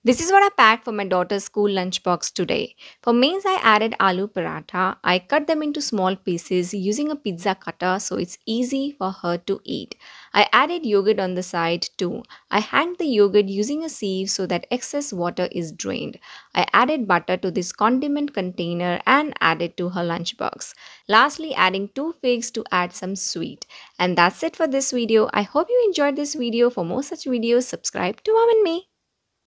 This is what I packed for my daughter's school lunchbox today. For mains, I added aloo paratha. I cut them into small pieces using a pizza cutter so it's easy for her to eat. I added yogurt on the side too. I hanged the yogurt using a sieve so that excess water is drained. I added butter to this condiment container and added to her lunchbox. Lastly, adding 2 figs to add some sweet. And that's it for this video. I hope you enjoyed this video. For more such videos, subscribe to Mom and Me.